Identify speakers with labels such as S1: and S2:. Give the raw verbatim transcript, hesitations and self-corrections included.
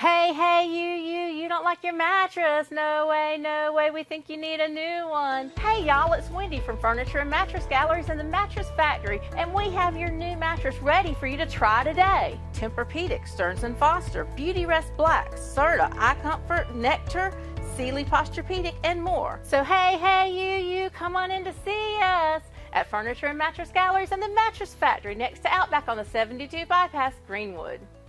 S1: Hey, hey, you, you, you don't like your mattress? No way, no way, we think you need a new one. Hey y'all, it's Wendy from Furniture and Mattress Galleries and the Mattress Factory, and we have your new mattress ready for you to try today. Tempur-Pedic, Stearns and Foster, Beautyrest Black, Serta, iComfort, Nectar, Sealy Posturepedic, and more. So hey, hey, you, you, come on in to see us at Furniture and Mattress Galleries and the Mattress Factory next to Outback on the seventy-two bypass, Greenwood.